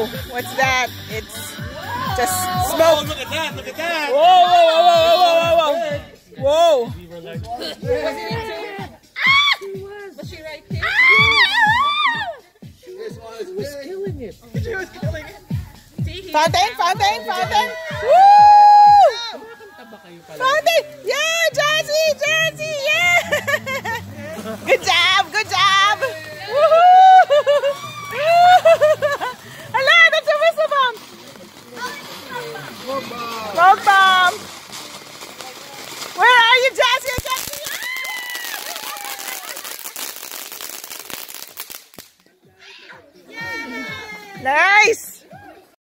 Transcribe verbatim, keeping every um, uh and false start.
What's that? It's just Oh, smoke. look at that! Look at that! Whoa, whoa, whoa, whoa, whoa, whoa, whoa. Whoa. Was she right there? She was killing it. She was killing it. See, Fountain, fountain, fountain. Woo! Fountain. Yeah, Jazzy, Jazzy, yeah. Good job, good job. Woohoo! Hala, that's a whistle bomb. Smoke bomb. Where are you, Jazzy? Jazzy? Nice.